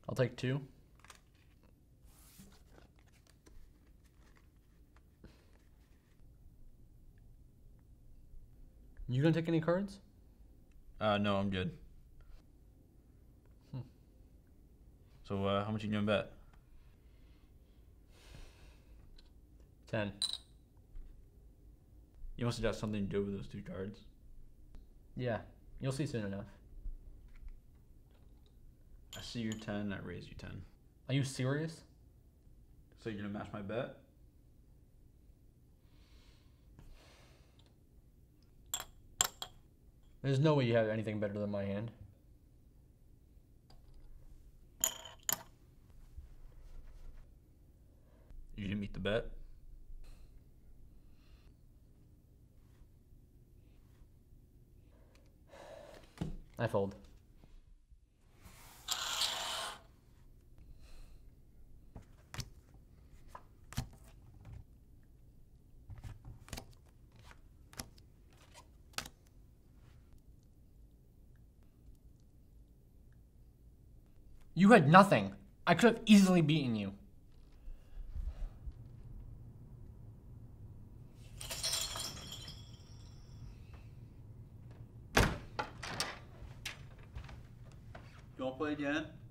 I'll take 2. You gonna take any cards? No, I'm good. So, how much you gonna bet? 10. You must have got something to do with those 2 cards. Yeah, you'll see soon enough. I see your 10, I raise you 10. Are you serious? So you're gonna match my bet? There's no way you have anything better than my hand. You gonna meet the bet? I fold. You had nothing. I could have easily beaten you. You wanna play again?